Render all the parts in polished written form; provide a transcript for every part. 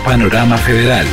Panorama Federal.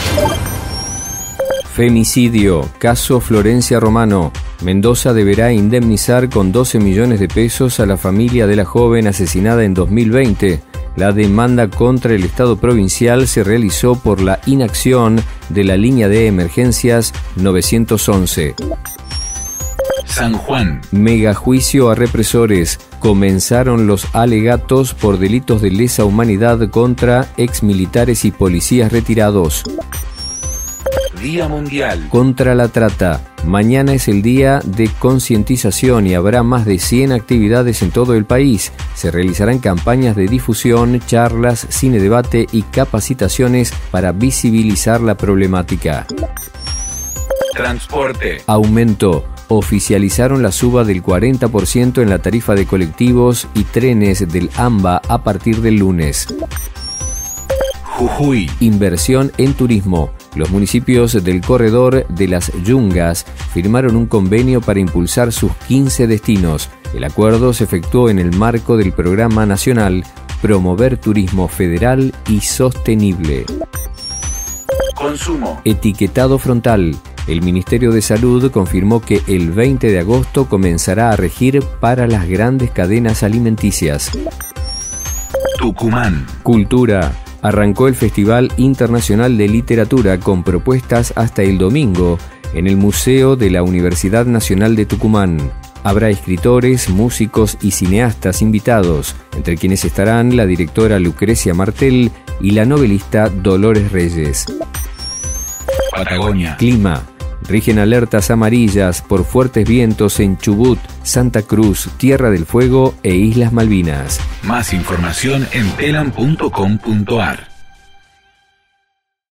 Femicidio, caso Florencia Romano. Mendoza deberá indemnizar con 12 millones de pesos a la familia de la joven asesinada en 2020. La demanda contra el Estado provincial se realizó por la inacción de la línea de emergencias 911. San Juan. Megajuicio a represores. Comenzaron los alegatos por delitos de lesa humanidad contra exmilitares y policías retirados. Día Mundial contra la trata. Mañana es el día de concientización y habrá más de 100 actividades en todo el país. Se realizarán campañas de difusión, charlas, cine debate y capacitaciones para visibilizar la problemática. Transporte. Aumento. Oficializaron la suba del 40% en la tarifa de colectivos y trenes del AMBA a partir del lunes. Jujuy. Inversión en turismo. Los municipios del corredor de las Yungas firmaron un convenio para impulsar sus 15 destinos. El acuerdo se efectuó en el marco del programa nacional Promover Turismo Federal y Sostenible. Consumo. Etiquetado frontal. El Ministerio de Salud confirmó que el 20 de agosto comenzará a regir para las grandes cadenas alimenticias. Tucumán. Cultura. Arrancó el Festival Internacional de Literatura con propuestas hasta el domingo en el Museo de la Universidad Nacional de Tucumán. Habrá escritores, músicos y cineastas invitados, entre quienes estarán la directora Lucrecia Martel y la novelista Dolores Reyes. Patagonia. Clima. Rigen alertas amarillas por fuertes vientos en Chubut, Santa Cruz, Tierra del Fuego e Islas Malvinas. Más información en telam.com.ar.